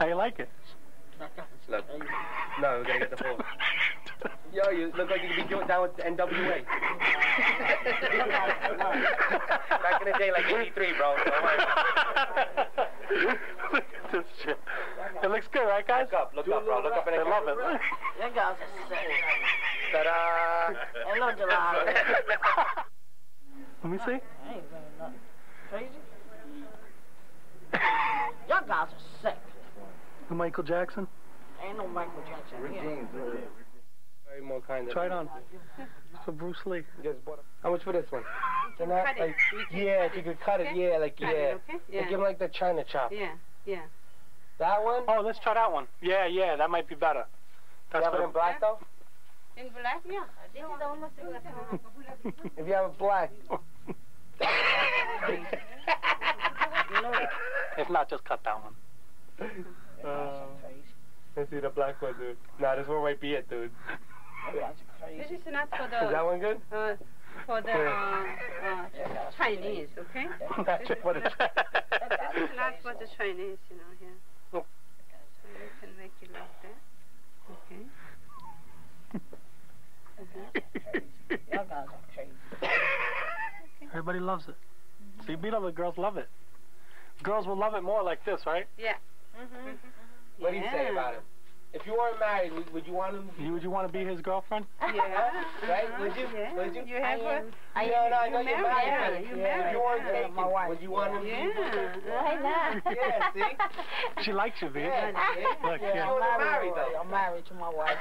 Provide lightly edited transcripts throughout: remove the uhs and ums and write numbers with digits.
you like it? Look. No, we're gonna get the ball. Yo, you look like you could be down with the NWA. Back in the day, like 83, bro. Look at this shit. It looks good, right, guys? Look up, bro. Look up in the They love it. You guys are sick. Ta-da! Hello, July. Let me see. I ain't saying nothing. Crazy? Y'all guys are sick. The Michael Jackson. Ain't no Michael Jackson here. Very more kind of. Try it on. For Bruce Lee. Just bought how much for this one? They're not, Cut it. like, We can yeah, cut if you it. could cut it, Okay? yeah, like, Cut yeah. it, okay? Like, Yeah. give him like the China chop. Yeah, yeah. That one? Oh, let's try that one. Yeah, that might be better. You have it in black, though? In black, yeah. This is almost in black. If you have it black. You know that? If not, just cut that one. Let's see the black one, dude. Nah, this one might be it, dude. This is not for Is that the one good? for the Chinese, okay? Not just for the This is not for the Chinese, you know, here. Oh. So you can make it like that. Okay. Y'all guys are crazy. Everybody loves it. See, Beetle, the girls love it. Girls will love it more like this, right? Yeah. What do you say about it? If you weren't married, would you want him? Would you want to be his girlfriend? Yeah. Right? Would you? Yeah. Would you? You have a... I know you're married, married. yeah, you married. If you weren't Yeah, taken, my wife. would you want him? Yeah. Right now. Yeah, see? She likes you, B. Yeah, see? Look, Yeah, yeah. you wasn't married, though. I'm married to my wife.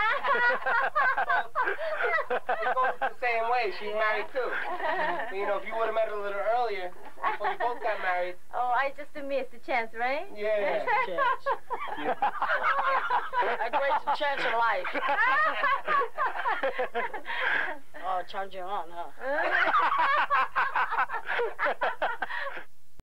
It goes the same way. She's married, too. You know, if you would have met her a little earlier, before you both got married. Oh, I just missed the chance, right? Yeah. A great chance of life. Oh, turned you on, huh?